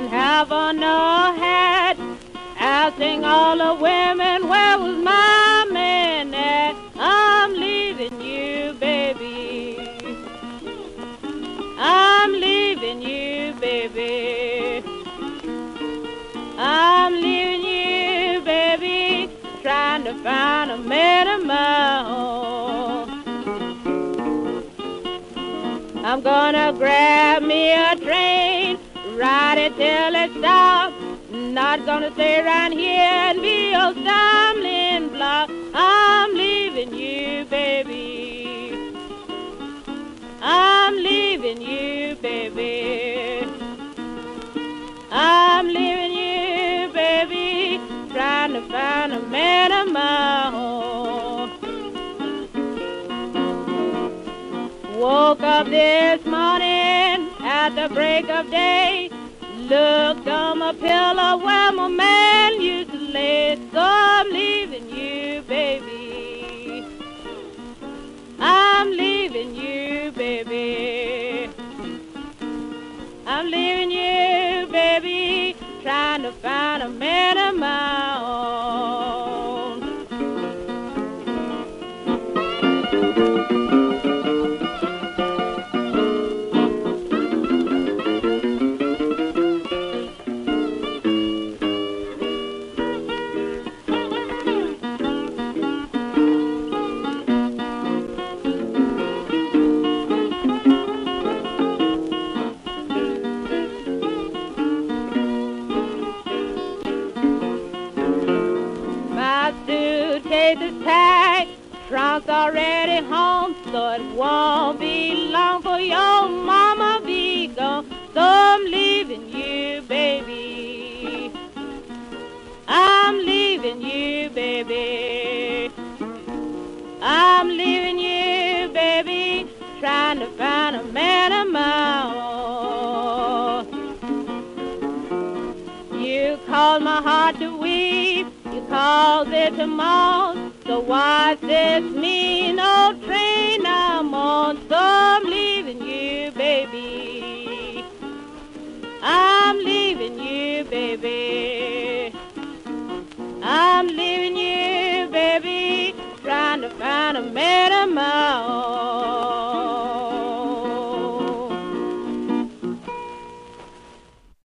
didn't have on no hat. Asking all the women, where was my man at? I'm leaving you, baby. I'm leaving you, baby. I'm leaving you, baby, trying to find a man of my own. I'm gonna grab me a train, ride it till it stops. Not gonna stay around here and be a stumbling block. I'm leaving you, baby. I'm leaving you, baby. I'm leaving you, baby, trying to find a man of my own. Woke up this morning at the break of day. Looked on my pillow where my man used to lay. So I'm leaving you, baby. I'm leaving you, baby. I'm leaving you, baby, trying to find a man of my own. Suitcase is packed, trunk's already home, so it won't be long for your mama be gone. So I'm leaving you, baby. I'm leaving you, baby. I'm leaving you, baby, trying to find a man of my own. You caused my heart to weep, you caused it to mourn. So why's this mean old train I'm on? So I'm leaving you, baby. I'm leaving you, baby. I'm leaving you, baby, trying to find a man of my own.